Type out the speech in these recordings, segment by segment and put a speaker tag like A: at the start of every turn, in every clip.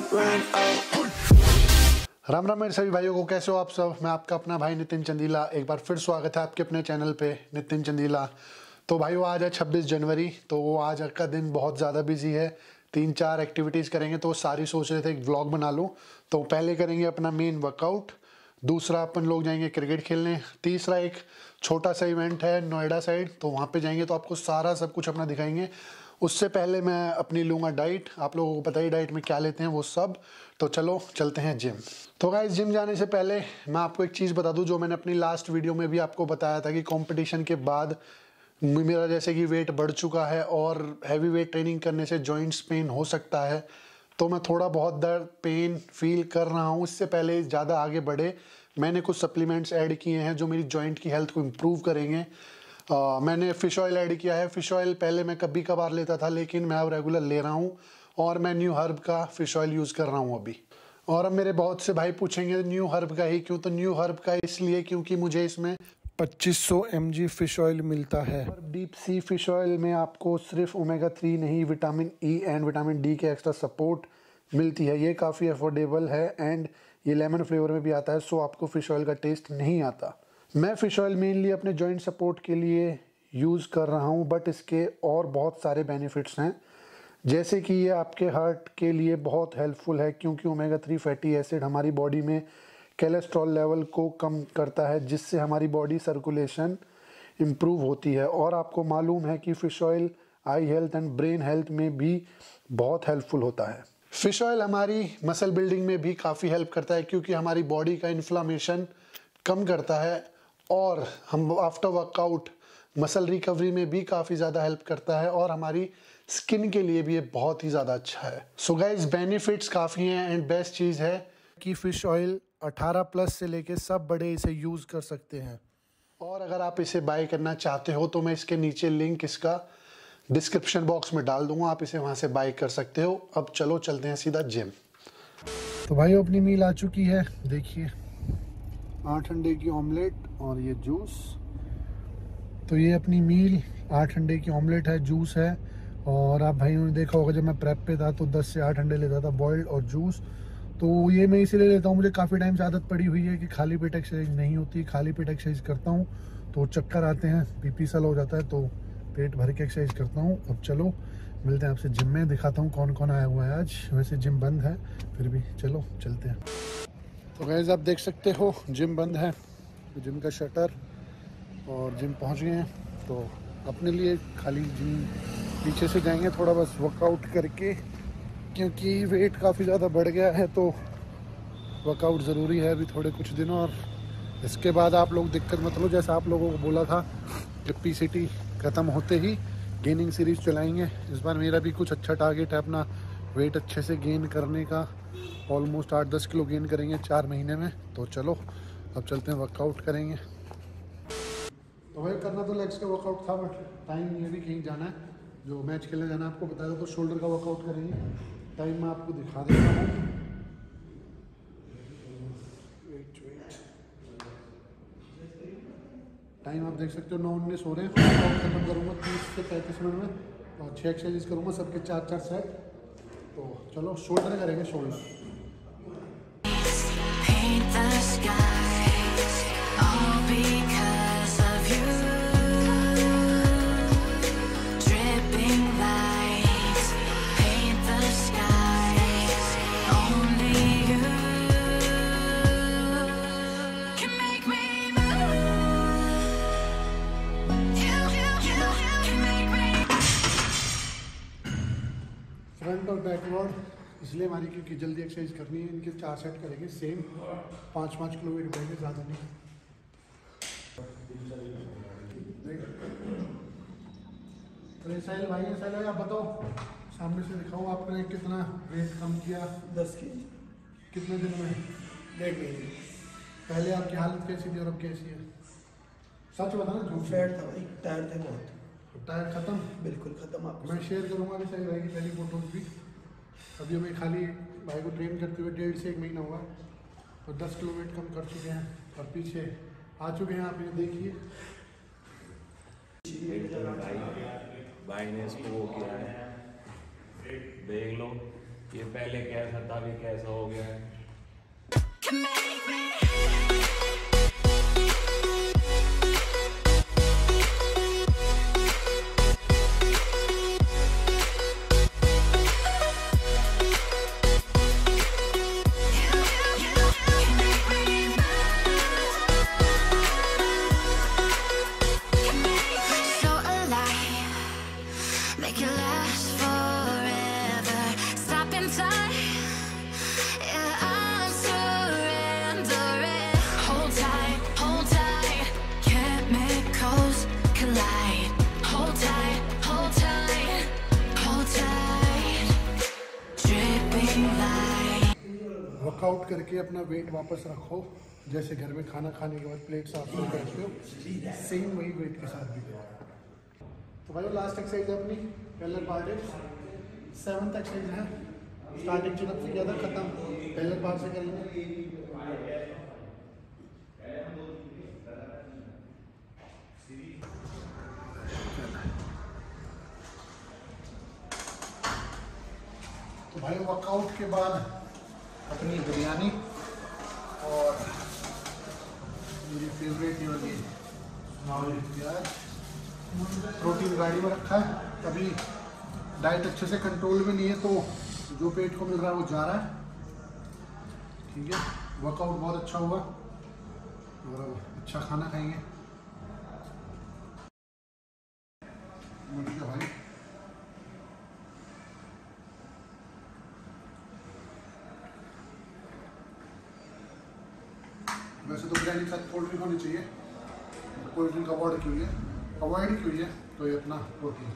A: राम राम मेरे सभी भाइयों को, कैसे हो आप सब। मैं आपका अपना भाई नितिन चंदीला, एक बार फिर स्वागत है आपके अपने चैनल पे नितिन चंदीला। तो भाइयों आज है 26 जनवरी, तो आज का दिन बहुत ज़्यादा बिजी है। 3-4 एक्टिविटीज़ करेंगे, तो सारी सोच रहे थे एक व्लॉग बना लूँ। तो पहले करेंगे अपना मेन वर्कआउट, दूसरा अपन लोग जाएंगे क्रिकेट खेलने, तीसरा एक छोटा सा इवेंट है नोएडा साइड, तो वहाँ पे जाएंगे, तो आपको सारा सब कुछ अपना दिखाएंगे। उससे पहले मैं अपनी लूँगा डाइट, आप लोगों को पता ही डाइट में क्या लेते हैं वो सब। तो चलो चलते हैं जिम। तो गाइस जिम जाने से पहले मैं आपको एक चीज़ बता दूं, जो मैंने अपनी लास्ट वीडियो में भी आपको बताया था कि कंपटीशन के बाद मेरा जैसे कि वेट बढ़ चुका है और हैवी वेट ट्रेनिंग करने से जॉइंट्स पेन हो सकता है। तो मैं थोड़ा बहुत दर्द पेन फील कर रहा हूँ। इससे पहले ज़्यादा आगे बढ़े मैंने कुछ सप्लीमेंट्स ऐड किए हैं जो मेरी जॉइंट की हेल्थ को इम्प्रूव करेंगे। मैंने फ़िश ऑयल ऐड किया है। फ़िश ऑयल पहले मैं कभी कभार लेता था, लेकिन मैं अब रेगुलर ले रहा हूँ और मैं न्यू हर्ब का फ़िश ऑयल यूज़ कर रहा हूँ अभी। और अब मेरे बहुत से भाई पूछेंगे न्यू हर्ब का ही क्यों, तो न्यू हर्ब का इसलिए क्योंकि मुझे इसमें 2500 mg फ़िश ऑयल मिलता है। और डीप सी फ़िश ऑयल में आपको सिर्फ ओमेगा 3 नहीं, vitamin E and vitamin D के एक्स्ट्रा सपोर्ट मिलती है। ये काफ़ी अफोर्डेबल है एंड ये लेमन फ्लेवर में भी आता है, सो आपको फ़िश ऑयल का टेस्ट नहीं आता। मैं फ़िश ऑयल मेनली अपने जॉइंट सपोर्ट के लिए यूज़ कर रहा हूँ, बट इसके और बहुत सारे बेनिफिट्स हैं। जैसे कि ये आपके हार्ट के लिए बहुत हेल्पफुल है, क्योंकि ओमेगा 3 फैटी एसिड हमारी बॉडी में कोलेस्ट्रॉल लेवल को कम करता है, जिससे हमारी बॉडी सर्कुलेशन इम्प्रूव होती है। और आपको मालूम है कि fish oil eye health and brain health में भी बहुत हेल्पफुल होता है। फ़िश ऑयल हमारी मसल बिल्डिंग में भी काफ़ी हेल्प करता है, क्योंकि हमारी बॉडी का इन्फ्लामेशन कम करता है और हम आफ्टर वर्कआउट मसल रिकवरी में भी काफ़ी ज़्यादा हेल्प करता है और हमारी स्किन के लिए भी ये बहुत ही ज़्यादा अच्छा है। सो गाइस बेनिफिट्स काफ़ी हैं एंड बेस्ट चीज़ है कि फ़िश ऑयल 18+ से लेके सब बड़े इसे यूज़ कर सकते हैं। और अगर आप इसे बाय करना चाहते हो तो मैं इसके नीचे लिंक इसका डिस्क्रिप्शन बॉक्स में डाल दूंगा, आप इसे वहाँ से बाय कर सकते हो। अब चलो चलते हैं सीधा जिम। तो भाई अपनी मील आ चुकी है, देखिए 8 अंडे की ऑमलेट और ये जूस। तो ये अपनी मील 8 अंडे की ऑमलेट है, जूस है। और आप भाइयों ने देखा होगा जब मैं प्रेप पे था तो 10 से 8 अंडे लेता था बॉइल्ड और जूस। तो ये मैं इसीलिए लेता हूँ, मुझे काफ़ी टाइम से आदत पड़ी हुई है कि खाली पेट एक्सरसाइज नहीं होती। खाली पेट एक्सरसाइज करता हूँ तो चक्कर आते हैं, बीपी सा लो जाता है, तो पेट भर के एक्सरसाइज करता हूँ। अब चलो मिलते हैं आपसे जिम में, दिखाता हूँ कौन कौन आया हुआ है आज। वैसे जिम बंद है फिर भी चलो चलते हैं। तो गाइस आप देख सकते हो जिम बंद है, जिम का शटर, और जिम पहुंच गए हैं। तो अपने लिए खाली जिम पीछे से जाएंगे थोड़ा बस वर्कआउट करके, क्योंकि वेट काफ़ी ज़्यादा बढ़ गया है तो वर्कआउट ज़रूरी है अभी थोड़े कुछ दिनों। और इसके बाद आप लोग दिक्कत मत लो, जैसा आप लोगों को बोला था कि पीसीटी ख़त्म होते ही गेनिंग सीरीज़ चलाएंगे। इस बार मेरा भी कुछ अच्छा टारगेट है अपना वेट अच्छे से गेन करने का। ऑलमोस्ट 8-10 किलो गेन करेंगे 4 महीने में। तो चलो अब चलते हैं वर्कआउट करेंगे। तो भाई करना तो लेग्स का वर्कआउट था, बट टाइम नहीं है, भी कहीं जाना है, जो मैच खेलने जाना है आपको बताया था। तो शोल्डर का वर्कआउट करेंगे, टाइम मैं आपको दिखा देता हूँ। टाइम आप देख सकते हो 9:19 हो रहे हैं। वर्कआउट खत्म करूँगा 30 से 35 मिनट में और 6 एक्सरसाइज करूँगा, सबके 4-4 सेट। तो चलो शोल्डर करेंगे, शोल्डर। फ्रंट और बैकवर्ड इसलिए हमारी, क्योंकि जल्दी एक्सरसाइज करनी है। इनके 4 सेट करेंगे सेम, 5-5 किलो वेट उठाएंगे, ज़्यादा नहीं। तो साहिल भाई है, साहिल भाई आप बताओ, सामने से दिखाओ आपने कितना वेट कम किया।
B: 10 kg
A: कितने दिन में?
B: 1.5 महीने।
A: पहले आपकी हालत कैसी थी और अब कैसी है? सच बताना, झूठ।
B: फैट था भाई, टायर थे बहुत।
A: टायर खत्म?
B: बिल्कुल खत्म। आपको
A: मैं शेयर करूँगा अभी साहिल भाई की पहली फोटोज भी। अभी हमें खाली भाई को ट्रेन करते हुए 1.5 से 1 महीना हुआ और 10 किलो वेट कम कर चुके हैं और पीछे आ चुके हैं। आप ये देखिए
C: भाई ने इसको वो किया है, देख लो ये पहले कैसा था अभी कैसा हो गया है।
A: वर्कआउट करके अपना वेट वापस रखो, जैसे घर में खाना खाने के बाद प्लेट साफ करते हो, सेम वही वेट के साथ भी करो। तो भाई लास्ट एक्सरसाइज है अपनी पेलर बार से 7th एक्सरसाइज है। स्टार्टिंग चिनअप से किया था, खत्म पेलर बार से करेंगे। तो भाई वर्कआउट के बाद अपनी बिरयानी और मेरी फेवरेट ये वाली प्याज प्रोटीन गाड़ी में रखा है। अभी डाइट अच्छे से कंट्रोल में नहीं है, तो जो पेट को मिल रहा है वो जा रहा है। ठीक है, वर्कआउट बहुत अच्छा हुआ और अब अच्छा खाना खाएंगे। भाई वैसे तो बिरयानी के साथ कोल्ड ड्रिंक होनी चाहिए, कोल्ड ड्रिंक अवॉइड क्यों है, तो ये अपना प्रोटीन।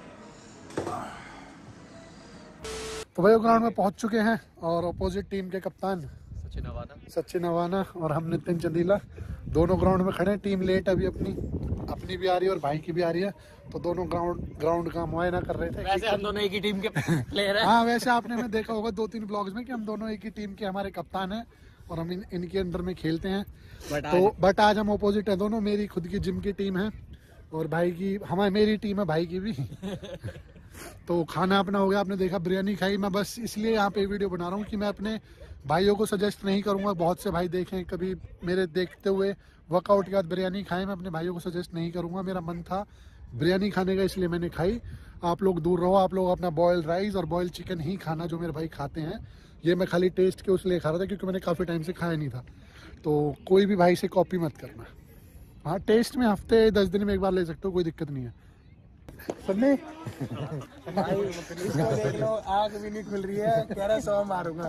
A: तो भाई ग्राउंड में पहुंच चुके हैं और अपोजिट टीम के कप्तान सचिन अवाना और हम नितिन चंदीला दोनों ग्राउंड में खड़े हैं। टीम लेट अभी अपनी भी आ रही है और भाई की भी आ रही है, तो दोनों ग्राउंड का मुआयना कर रहे थे।
D: वैसे हम दोनों एक ही टीम के प्लेयर हैं।
A: हाँ, वैसे आपने में देखा होगा 2-3 ब्लॉग्स में कि हम दोनों एक ही टीम के हमारे कप्तान हैं और हम इनके अंडर में खेलते हैं। बट आज हम अपोजिट है दोनों। मेरी खुद की जिम की टीम है और भाई की मेरी टीम है, भाई की भी। तो खाना अपना हो गया, आपने देखा बिरयानी खाई। मैं बस इसलिए यहाँ पे वीडियो बना रहा हूँ कि मैं अपने भाइयों को सजेस्ट नहीं करूँगा, बहुत से भाई देखें कभी मेरे देखते हुए वर्कआउट के बाद बिरयानी खाएं, मैं अपने भाइयों को सजेस्ट नहीं करूँगा। मेरा मन था बिरयानी खाने का, इसलिए मैंने खाई। आप लोग दूर रहो, आप लोग अपना बॉयल्ड राइस और बॉयल्ड चिकन ही खाना, जो मेरे भाई खाते हैं। ये मैं खाली टेस्ट के उसलिए खा रहा था क्योंकि मैंने काफ़ी टाइम से खाया नहीं था। तो कोई भी भाई से कॉपी मत करना। हाँ, टेस्ट में हफ्ते 10 दिन में एक बार ले सकते हो, कोई दिक्कत नहीं है। सन्नी
D: भाई इसको देख लो, आग भी नहीं खुल रही है, कह रहा 100 मारूंगा।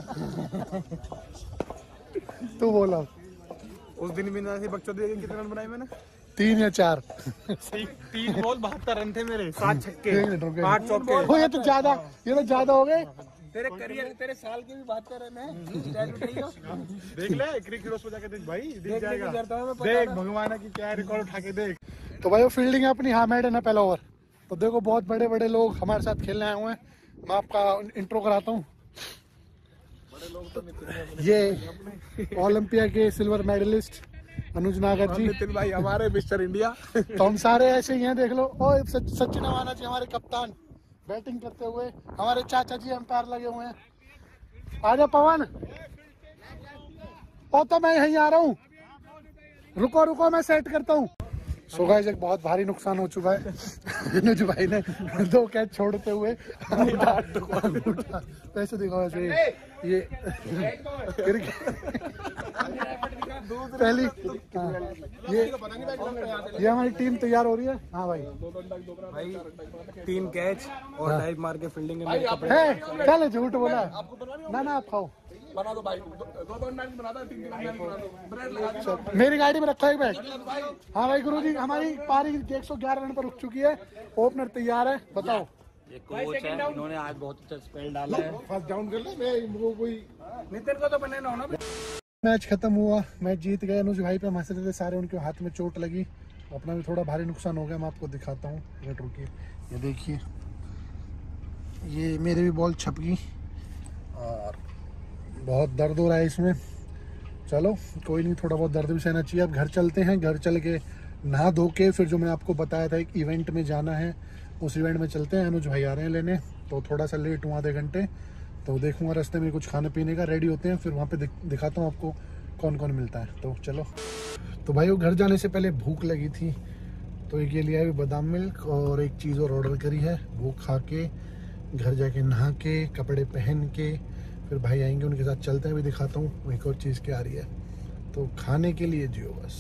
A: तू बोला
D: उस दिन भी ना बच्चों दे कितने रन बनाए मैंने?
A: 3 या 4।
D: 3 बॉल 72 रन थे मेरे, 7 छक्के 8
A: चौके। ये तो ज्यादा हो गए।
D: तेरे करियर तेरे साल के भी 72 रन है। देख ले क्रिकेट रोज पे जाके देख भाई, दिख जाएगा। देख भगवान की क्या रिकॉर्ड उठा के देख।
A: तो भाई वो फील्डिंग है अपनी, हाँ मैड है ना पहला ओवर। तो देखो बहुत बड़े बड़े लोग हमारे साथ खेलने आए हुए हैं। मैं आपका इंट्रो कराता हूँ। ये ओलंपिया के सिल्वर मेडलिस्ट अनुज नागर जी,
D: नितिन भाई हमारे मिस्टर इंडिया।
A: तो हम सारे ऐसे ही हैं, देख लो। और सचिन अवाना जी हमारे कप्तान बैटिंग करते हुए, हमारे चाचा जी अंपायर लगे हुए हैं। आजा पवन। ओ तो मैं यहीं आ रहा हूँ, रुको मैं सेट करता हूँ। सो गाइस, एक बहुत भारी नुकसान हो चुका है। अनुज भाई ने 2 कैच छोड़ते हुए पैसे दिखा। वैसे ये पहली ये हमारी टीम तैयार हो रही है। हाँ भाई
D: 3 कैच और डाइव मार के फील्डिंग
A: है। चलो झूठ बोला ना आप खाओ।
D: बना दो भाई, 2 मैच बना दो, 3 मैच बना दो, ब्रेड लगा दो।
A: मेरी गाड़ी में रखा है बैट। हाँ भाई गुरुजी, हमारी पारी 111 रन पर रुक चुकी है। ओपनर तैयार है, बताओ।
D: ये कोच है, इन्होंने आज बहुत अच्छा स्पेल डाला है।
A: फर्स्ट डाउन कर ले, मैं कोई
D: नितिन को तो बने ना होना।
A: मैच खत्म हुआ, मैच जीत गए। अनुज भाई पे हंस रहे थे सारे, उनके हाथ में चोट लगी। अपना भी थोड़ा भारी नुकसान हो गया। मैं आपको दिखाता हूँ, वेट रुकिए। ये देखिए, ये मेरे भी बॉल छप गई और बहुत दर्द हो रहा है इसमें। चलो कोई नहीं, थोड़ा बहुत दर्द भी सहना चाहिए। अब घर चलते हैं, घर चल के नहा धो के फिर जो मैंने आपको बताया था एक इवेंट में जाना है, उस इवेंट में चलते हैं। अनुज भाई आ रहे हैं लेने, तो थोड़ा सा लेट हुआ आधे घंटे, तो देखूंगा रास्ते में कुछ खाने पीने का, रेडी होते हैं फिर वहाँ पे दिखाता हूँ आपको कौन कौन मिलता है। तो चलो। तो भाई वो घर जाने से पहले भूख लगी थी, तो एक ये लिया है बादाम मिल्क और एक चीज़ और ऑर्डर करी है, वो खा के घर जाके नहा के कपड़े पहन के फिर भाई आएंगे, उनके साथ चलते हैं। भी दिखाता हूँ एक और चीज़ क्या आ रही है। तो खाने के लिए जियो बस।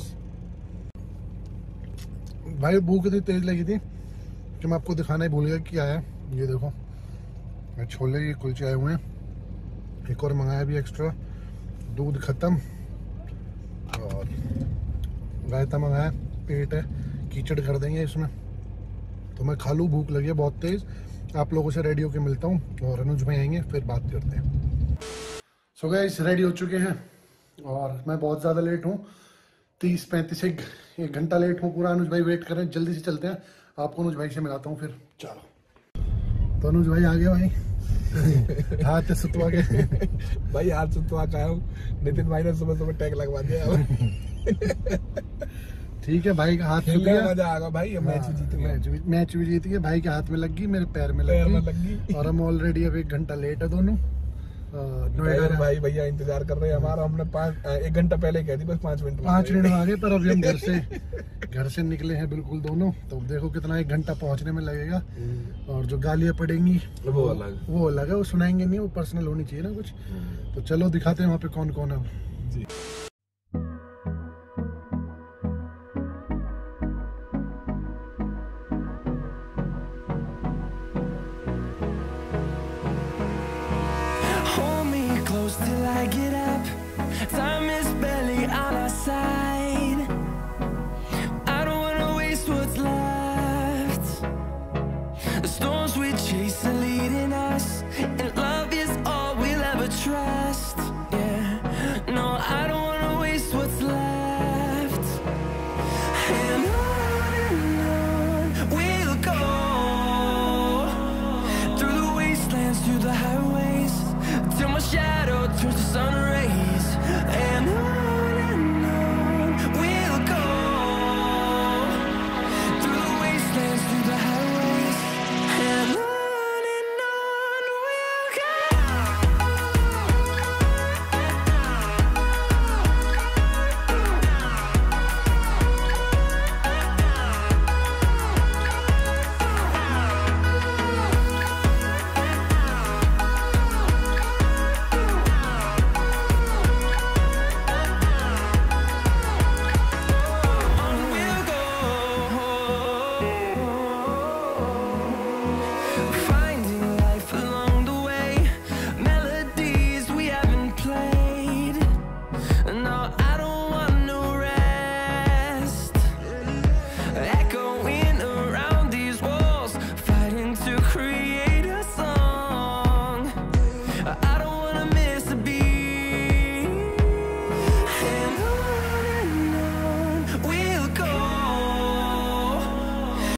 A: भाई भूख इतनी तेज लगी थी कि मैं आपको दिखाना ही भूल गया क्या है। ये देखो छोले, ये कुलचे आए हुए हैं, एक और मंगाया भी एक्स्ट्रा, दूध खत्म और रायता मंगाया। पेट है, कीचड़ कर देंगे इसमें, तो मैं खा लूँ, भूख लगी है बहुत तेज। आप लोगों से रेडी होके मिलता हूँ और अनुज भाई आएंगे फिर बात करते हैं। सो गाइस रेडी हो चुके हैं और मैं बहुत ज़्यादा लेट हूँ, 30-35 एक घंटा लेट हूँ पूरा। अनुज भाई वेट कर रहे हैं, जल्दी से चलते हैं, आपको अनुज भाई से मिलाता हूँ फिर। चलो। तो अनुज भाई आ गए भाई, हाथ सुतवा के
D: भाई हाथ सुतवा का हूँ। नितिन भाई ने सुबह सुबह टैग लगवा दिया।
A: ठीक है, भाई का हाथ सूख गया,
D: मजा आएगा भाई।
A: मैच भी जीत गए, भाई के हाथ में लग गई, मेरे पैर में लग गई और हम ऑलरेडी अब 1 घंटा लेट है दोनों। नोएडा
D: भाई भैया इंतजार कर रहे हैं हमारा। हमने 1 घंटा पहले कह दी, बस 5 मिनट
A: आ गए, पर अभी हम घर से निकले हैं बिल्कुल दोनों। तो देखो कितना 1 घंटा पहुंचने में लगेगा और जो गालियां पड़ेंगी वो अलग है, वो सुनाएंगे नहीं, वो पर्सनल होनी चाहिए ना कुछ। तो चलो दिखाते हैं वहाँ पे कौन कौन है जी।
E: Till I get